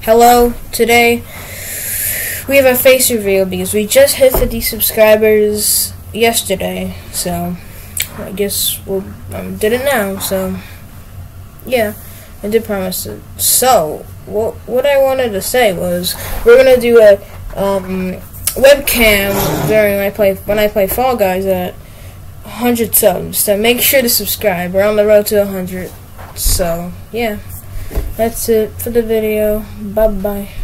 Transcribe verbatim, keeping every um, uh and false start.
Hello, today we have a face reveal because we just hit fifty subscribers yesterday, so I guess we we'll, um, did it now, so yeah, I did promise it. So, what, what I wanted to say was, we're gonna do a um, webcam during when I play, when I play Fall Guys at one hundred subs, so make sure to subscribe. We're on the road to one hundred, so yeah. That's it for the video. Bye bye.